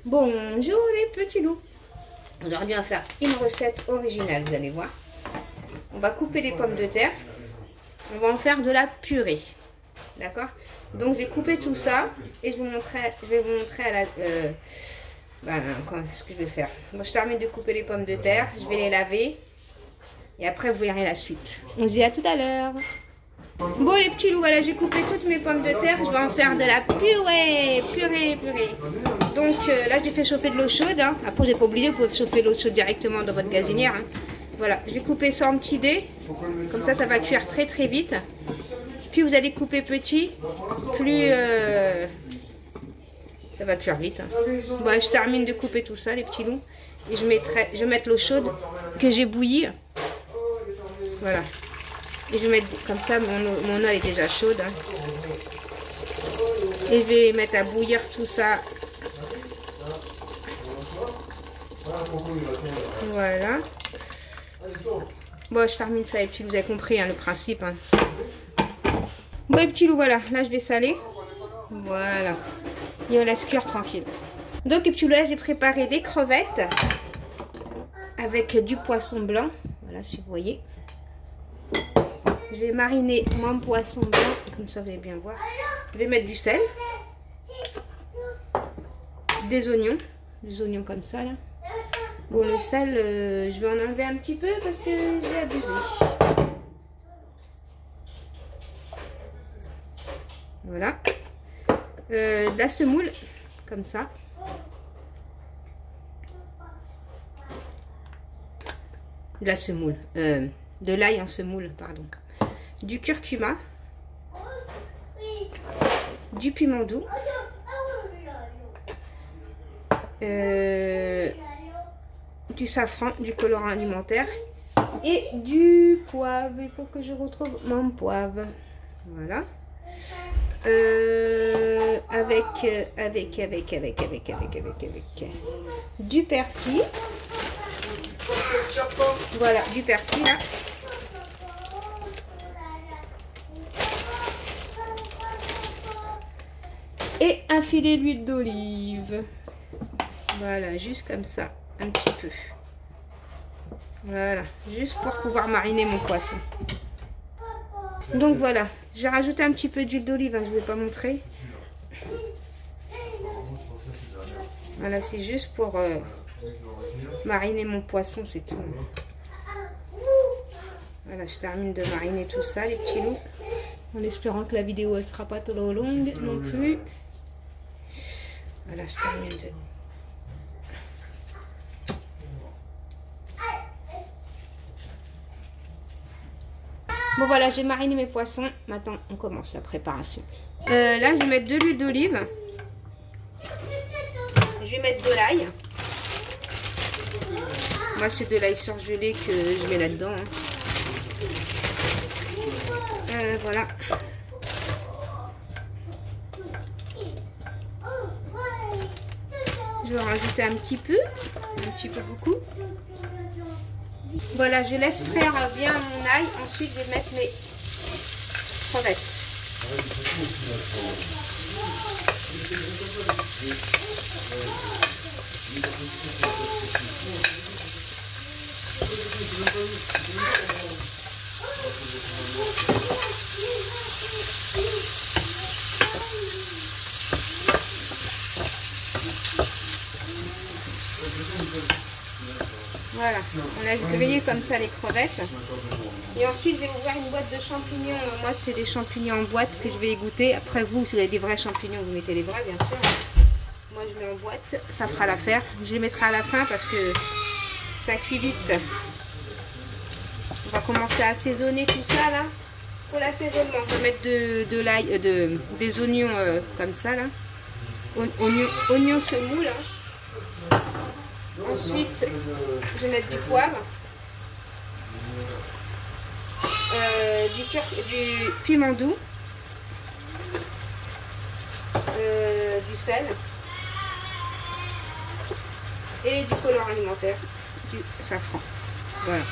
Bonjour les petits loups. Aujourd'hui on va faire une recette originale, vous allez voir. On va couper les pommes de terre. On va en faire de la purée. D'accord? Donc je vais couper tout ça et je vais vous montrer à la... ce que je vais faire. Bon, je termine de couper les pommes de terre. Je vais les laver. Et après vous verrez la suite. On se dit à tout à l'heure. Bon les petits loups, voilà, j'ai coupé toutes mes pommes de terre. Je vais en faire de la purée. Donc là j'ai fait chauffer de l'eau chaude. Hein. Après j'ai pas oublié, vous pouvez chauffer l'eau chaude directement dans votre gazinière. Hein. Voilà, je vais couper ça en petits dés. Comme ça va cuire très vite. Puis vous allez couper petit. Plus ça va cuire vite. Hein. Bon, je termine de couper tout ça les petits loups. Et je vais mettre l'eau chaude que j'ai bouillie. Voilà. Et je vais mettre comme ça, mon eau est déjà chaude. Hein. Et je vais mettre à bouillir tout ça. Voilà. Bon, je termine ça les petits loups, vous avez compris hein, le principe. Hein. Bon les petits loups, voilà. Là, je vais saler. Voilà. Et on laisse cuire tranquille. Donc les petits loups, là, j'ai préparé des crevettes avec du poisson blanc. Voilà, si vous voyez. Je vais mariner mon poisson blanc, comme ça vous allez bien voir. Je vais mettre du sel, des oignons comme ça là. Bon le sel, je vais en enlever un petit peu parce que j'ai abusé. Voilà. De la semoule, comme ça. De la semoule, de l'ail en semoule, pardon. Du curcuma, du piment doux, du safran, du colorant alimentaire et du poivre. Il faut que je retrouve mon poivre. Voilà. Avec du persil. Voilà, du persil là. Et un filet d'huile d'olive. Voilà, juste comme ça, un petit peu. Voilà, juste pour pouvoir mariner mon poisson. Donc voilà, j'ai rajouté un petit peu d'huile d'olive, hein, je ne vais pas montrer. Voilà, c'est juste pour mariner mon poisson, c'est tout. Voilà, je termine de mariner tout ça, les petits loups. En espérant que la vidéo ne sera pas trop longue non plus. Voilà, je termine de... Bon voilà, j'ai mariné mes poissons. Maintenant, on commence la préparation. Là, je vais mettre de l'huile d'olive. Je vais mettre de l'ail. Moi, c'est de l'ail surgelé que je mets là-dedans. Hein. Voilà. Je vais en rajouter un petit peu beaucoup. Voilà, je laisse frire bien mon ail. Ensuite, je vais mettre mes crevettes. Voilà, on laisse griller comme ça les crevettes. Et ensuite, je vais ouvrir une boîte de champignons. Moi, c'est des champignons en boîte que je vais égoutter. Après, vous, si vous avez des vrais champignons, vous mettez les vrais, bien sûr. Moi, je mets en boîte. Ça fera l'affaire. Je les mettrai à la fin parce que ça cuit vite. On va commencer à assaisonner tout ça, là. Pour l'assaisonnement, on va mettre de l'ail, des oignons comme ça, là. Oignons semoule, hein. Ensuite, je vais mettre du poivre, du piment doux, du sel et du colorant alimentaire, du safran. Voilà.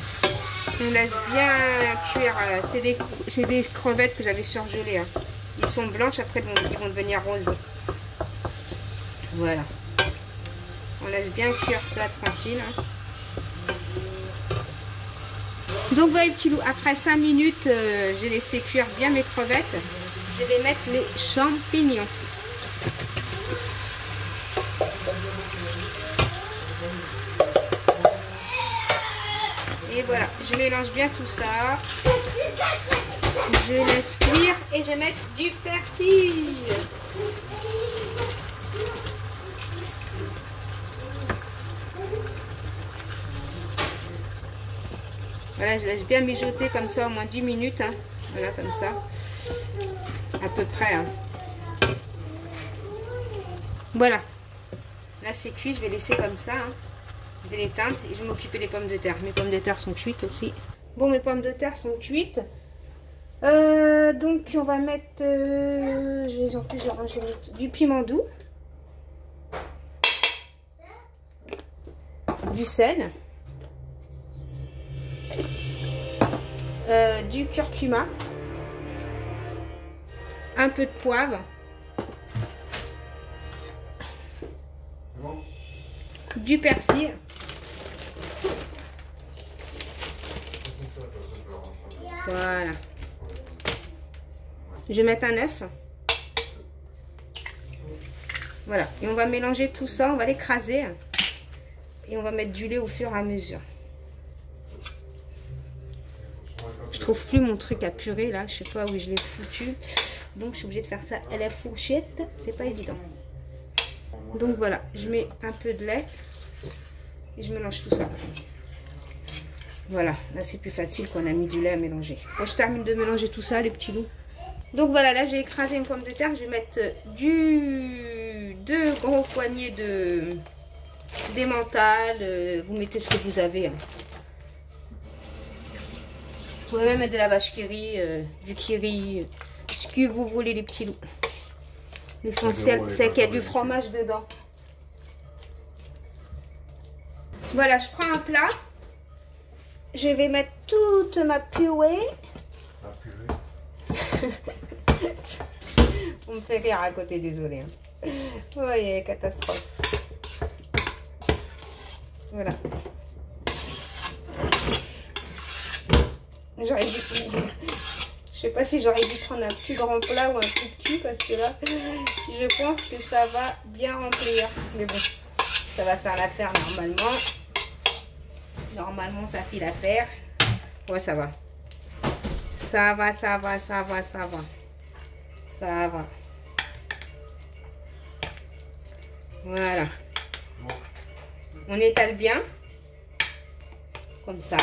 On laisse bien cuire. C'est des crevettes que j'avais surgelées. Hein. Ils sont blanches, après ils vont devenir roses. Voilà. On laisse bien cuire ça tranquille. Donc voilà les petits loups, après 5 minutes, j'ai laissé cuire bien mes crevettes. Je vais mettre les champignons. Et voilà, je mélange bien tout ça. Je laisse cuire et je vais mettre du persil. Voilà, je laisse bien mijoter comme ça au moins 10 minutes. Hein. Voilà, comme ça. À peu près. Hein. Voilà. Là, c'est cuit. Je vais laisser comme ça. Hein. Je vais l'éteindre et je vais m'occuper des pommes de terre. Mes pommes de terre sont cuites aussi. Bon, mes pommes de terre sont cuites. Donc, on va mettre... en plus, je vais mettre du piment doux. Du sel. Du curcuma, un peu de poivre, du persil, voilà. Je vais mettre un œuf, voilà, et on va mélanger tout ça, on va l'écraser et on va mettre du lait au fur et à mesure. Je trouve plus mon truc à purée là, je sais pas où je l'ai foutu. Donc je suis obligée de faire ça à la fourchette, c'est pas évident. Donc voilà, je mets un peu de lait et je mélange tout ça. Voilà, là c'est plus facile qu'on a mis du lait à mélanger. Bon, je termine de mélanger tout ça les petits loups. Donc voilà, là j'ai écrasé une pomme de terre, je vais mettre 2 gros poignées d'emmental, vous mettez ce que vous avez. Hein. Vous pouvez même mettre de la vache qui rit, du kiri, ce que vous voulez les petits loups. L'essentiel, c'est qu'il y a du fromage dedans. Voilà, je prends un plat. Je vais mettre toute ma purée. On me fait rire à côté, désolé. Hein. Vous voyez, catastrophe. Voilà. J'aurais dû... Je sais pas si j'aurais dû prendre un plus grand plat ou un plus petit parce que là, je pense que ça va bien remplir. Mais bon, ça va faire l'affaire normalement. Normalement, ça fait l'affaire. Ouais, ça va. Ça va, ça va, ça va, ça va. Ça va. Voilà. On étale bien. Comme ça.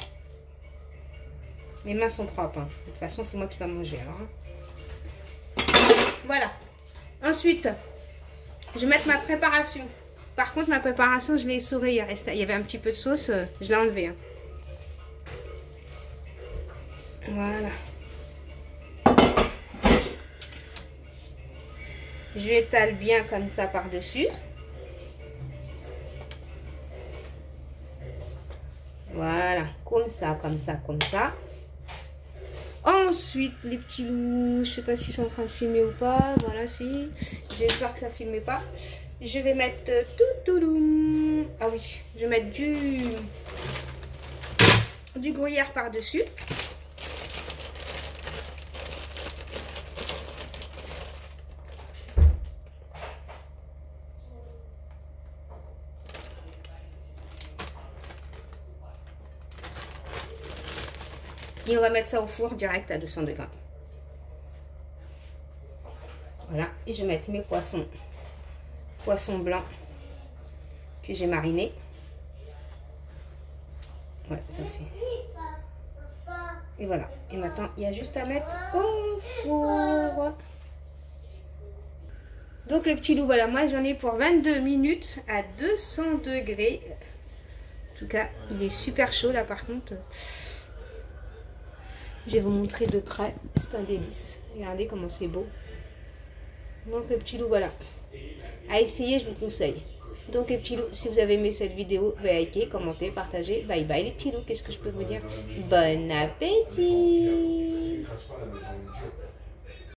Mes mains sont propres. Hein. De toute façon, c'est moi qui vais manger. Alors, hein. Voilà. Ensuite, je vais mettre ma préparation. Par contre, ma préparation, je l'ai essorée. Il y avait un petit peu de sauce. Je l'ai enlevée. Hein. Voilà. Je étale bien comme ça par-dessus. Voilà. Comme ça, comme ça, comme ça. Ensuite, les petits loups, je sais pas s'ils sont en train de filmer ou pas. Voilà, si. J'espère que ça ne filmait pas. Je vais mettre ah oui, je vais mettre du gruyère par-dessus. Et on va mettre ça au four direct à 200 degrés. Voilà, et je vais mettre mes poissons blancs que j'ai marinés. Ouais, ça fait. Et voilà. Et maintenant, il y a juste à mettre au four. Donc le petit loup, voilà, moi j'en ai pour 22 minutes à 200 degrés. En tout cas, il est super chaud là par contre. Je vais vous montrer de près. C'est un délice. Regardez comment c'est beau. Donc le petit loup, voilà. À essayer, je vous conseille. Donc les petits loups, si vous avez aimé cette vidéo, likez, commentez, partagez. Bye bye les petits loups, qu'est-ce que je peux vous dire? Bon appétit!